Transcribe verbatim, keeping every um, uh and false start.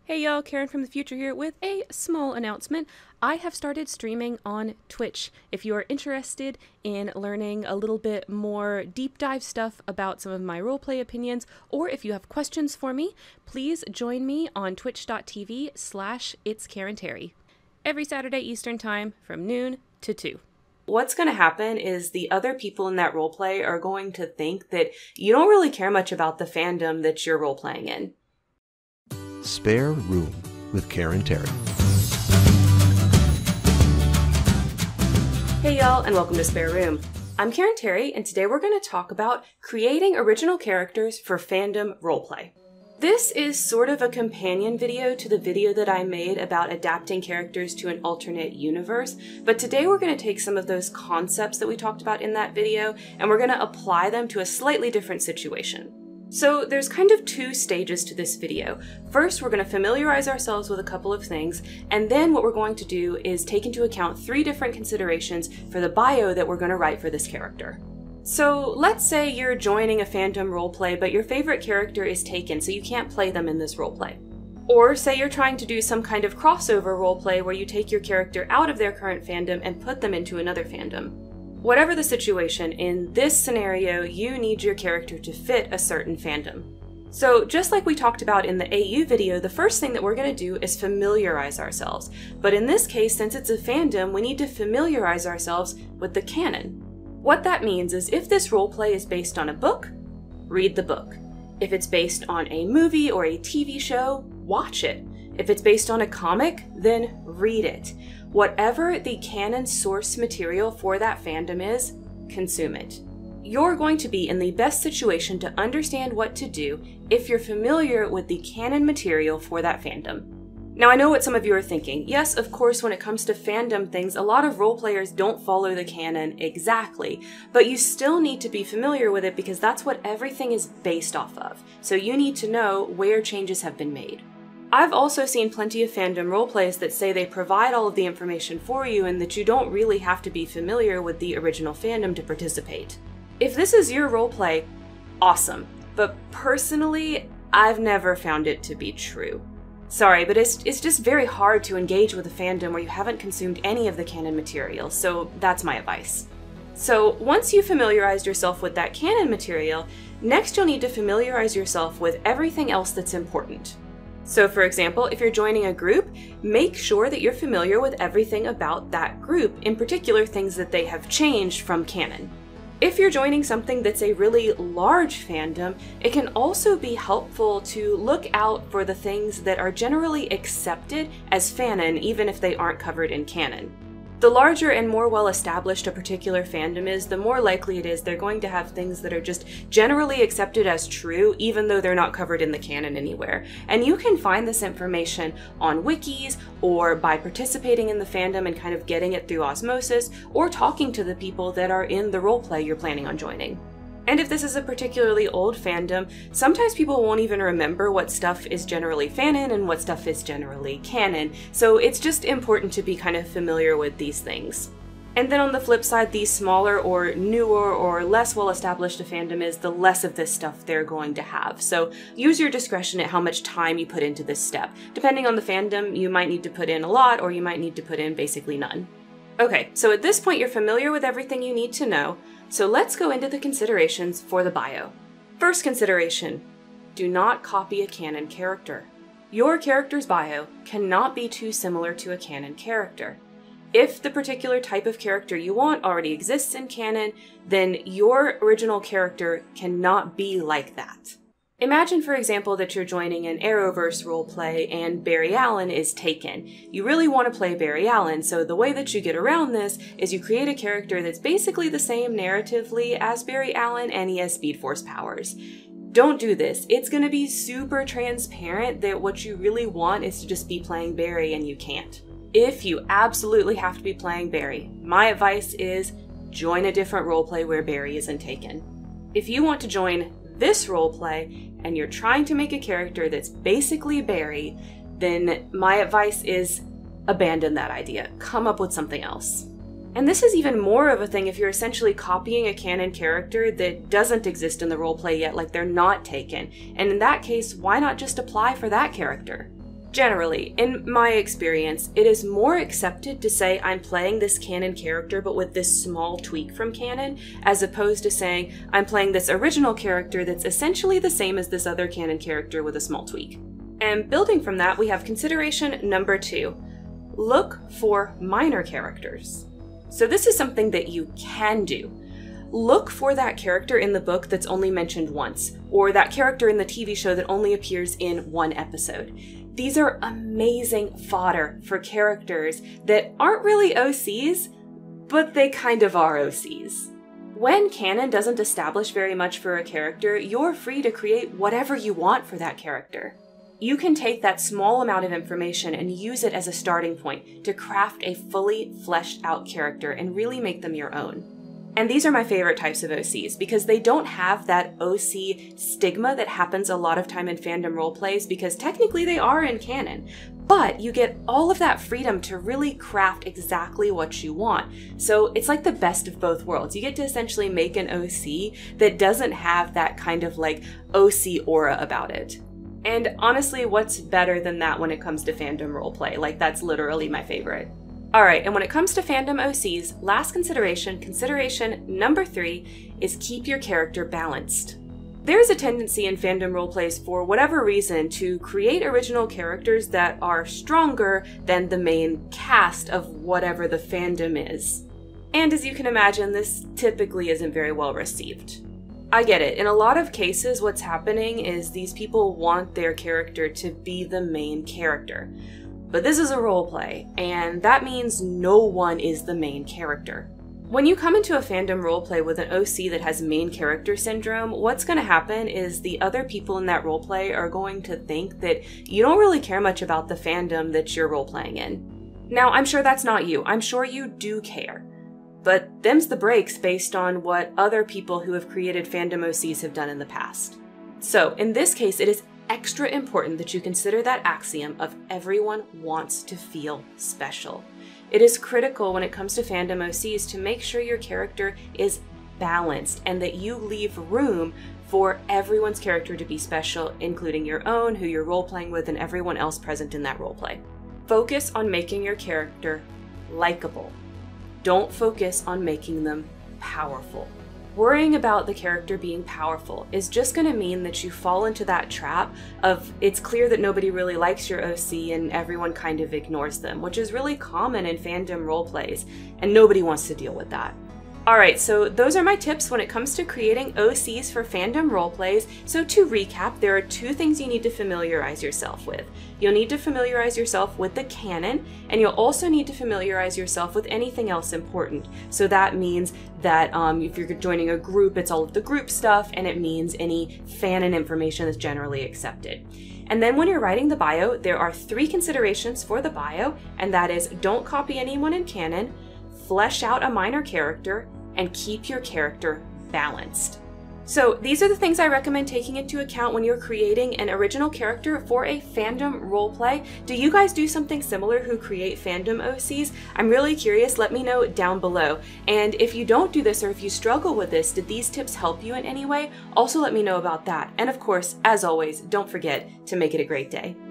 Hey y'all, Karen from the future here with a small announcement. I have started streaming on Twitch. If you are interested in learning a little bit more deep dive stuff about some of my roleplay opinions, or if you have questions for me, please join me on twitch.tv slash it's Karen Terry. Every Saturday Eastern Time from noon to two. What's going to happen is the other people in that roleplay are going to think that you don't really care much about the fandom that you're roleplaying in. Spare Room with Karen Terry. Hey y'all, and welcome to Spare Room. I'm Karen Terry, and today we're going to talk about creating original characters for fandom roleplay. This is sort of a companion video to the video that I made about adapting characters to an alternate universe, but today we're going to take some of those concepts that we talked about in that video, and we're going to apply them to a slightly different situation. So there's kind of two stages to this video. First, we're going to familiarize ourselves with a couple of things, and then what we're going to do is take into account three different considerations for the bio that we're going to write for this character. So let's say you're joining a fandom roleplay, but your favorite character is taken, so you can't play them in this roleplay. Or say you're trying to do some kind of crossover roleplay where you take your character out of their current fandom and put them into another fandom. Whatever the situation, in this scenario, you need your character to fit a certain fandom. So just like we talked about in the A U video, the first thing that we're going to do is familiarize ourselves. But in this case, since it's a fandom, we need to familiarize ourselves with the canon. What that means is if this roleplay is based on a book, read the book. If it's based on a movie or a T V show, watch it. If it's based on a comic, then read it. Whatever the canon source material for that fandom is, consume it. You're going to be in the best situation to understand what to do if you're familiar with the canon material for that fandom. Now, I know what some of you are thinking. Yes, of course, when it comes to fandom things, a lot of roleplayers don't follow the canon exactly, but you still need to be familiar with it because that's what everything is based off of. So you need to know where changes have been made. I've also seen plenty of fandom roleplays that say they provide all of the information for you and that you don't really have to be familiar with the original fandom to participate. If this is your roleplay, awesome. But personally, I've never found it to be true. Sorry, but it's, it's just very hard to engage with a fandom where you haven't consumed any of the canon material, so that's my advice. So once you've familiarized yourself with that canon material, next you'll need to familiarize yourself with everything else that's important. So for example, if you're joining a group, make sure that you're familiar with everything about that group, in particular things that they have changed from canon. If you're joining something that's a really large fandom, it can also be helpful to look out for the things that are generally accepted as fanon, even if they aren't covered in canon. The larger and more well-established a particular fandom is, the more likely it is they're going to have things that are just generally accepted as true, even though they're not covered in the canon anywhere. And you can find this information on wikis, or by participating in the fandom and kind of getting it through osmosis, or talking to the people that are in the roleplay you're planning on joining. And if this is a particularly old fandom, sometimes people won't even remember what stuff is generally fanon and what stuff is generally canon, so it's just important to be kind of familiar with these things. And then on the flip side, the smaller or newer or less well-established a fandom is, the less of this stuff they're going to have. So use your discretion at how much time you put into this step. Depending on the fandom, you might need to put in a lot, or you might need to put in basically none. Okay, so at this point you're familiar with everything you need to know, so let's go into the considerations for the bio. First consideration, do not copy a canon character. Your character's bio cannot be too similar to a canon character. If the particular type of character you want already exists in canon, then your original character cannot be like that. Imagine, for example, that you're joining an Arrowverse roleplay and Barry Allen is taken. You really want to play Barry Allen, so the way that you get around this is you create a character that's basically the same narratively as Barry Allen, and he has Speed Force powers. Don't do this. It's going to be super transparent that what you really want is to just be playing Barry, and you can't. If you absolutely have to be playing Barry, my advice is join a different roleplay where Barry isn't taken. If you want to join this roleplay and you're trying to make a character that's basically Barry, then my advice is abandon that idea. Come up with something else. And this is even more of a thing if you're essentially copying a canon character that doesn't exist in the roleplay yet, like they're not taken. And in that case, why not just apply for that character? Generally, in my experience, it is more accepted to say I'm playing this canon character but with this small tweak from canon, as opposed to saying I'm playing this original character that's essentially the same as this other canon character with a small tweak. And building from that, we have consideration number two. Look for minor characters. So this is something that you can do. Look for that character in the book that's only mentioned once, or that character in the T V show that only appears in one episode. These are amazing fodder for characters that aren't really O Cs, but they kind of are O Cs. When canon doesn't establish very much for a character, you're free to create whatever you want for that character. You can take that small amount of information and use it as a starting point to craft a fully fleshed out character and really make them your own. And these are my favorite types of O Cs because they don't have that O C stigma that happens a lot of time in fandom roleplays, because technically they are in canon, but you get all of that freedom to really craft exactly what you want. So it's like the best of both worlds. You get to essentially make an O C that doesn't have that kind of like O C aura about it. And honestly, what's better than that when it comes to fandom roleplay? Like, that's literally my favorite. Alright, and when it comes to fandom O Cs, last consideration, consideration number three, is keep your character balanced. There's a tendency in fandom roleplays, for whatever reason, to create original characters that are stronger than the main cast of whatever the fandom is. And as you can imagine, this typically isn't very well received. I get it. In a lot of cases, what's happening is these people want their character to be the main character. But this is a roleplay, and that means no one is the main character. When you come into a fandom roleplay with an O C that has main character syndrome, what's going to happen is the other people in that roleplay are going to think that you don't really care much about the fandom that you're roleplaying in. Now, I'm sure that's not you. I'm sure you do care. But them's the breaks based on what other people who have created fandom O Cs have done in the past. So, in this case, it is extra important that you consider that axiom of everyone wants to feel special. It is critical when it comes to fandom O Cs to make sure your character is balanced and that you leave room for everyone's character to be special, including your own, who you're role-playing with, and everyone else present in that roleplay. Focus on making your character likable. Don't focus on making them powerful. Worrying about the character being powerful is just going to mean that you fall into that trap of it's clear that nobody really likes your O C and everyone kind of ignores them, which is really common in fandom roleplays, and nobody wants to deal with that. Alright, so those are my tips when it comes to creating O Cs for fandom roleplays. So to recap, there are two things you need to familiarize yourself with. You'll need to familiarize yourself with the canon, and you'll also need to familiarize yourself with anything else important. So that means that um, if you're joining a group, it's all of the group stuff, and it means any fanon information that's generally accepted. And then when you're writing the bio, there are three considerations for the bio, and that is don't copy anyone in canon, flesh out a minor character, and keep your character balanced. So these are the things I recommend taking into account when you're creating an original character for a fandom roleplay. Do you guys do something similar who create fandom O Cs? I'm really curious, let me know down below. And if you don't do this or if you struggle with this, did these tips help you in any way? Also let me know about that. And of course, as always, don't forget to make it a great day.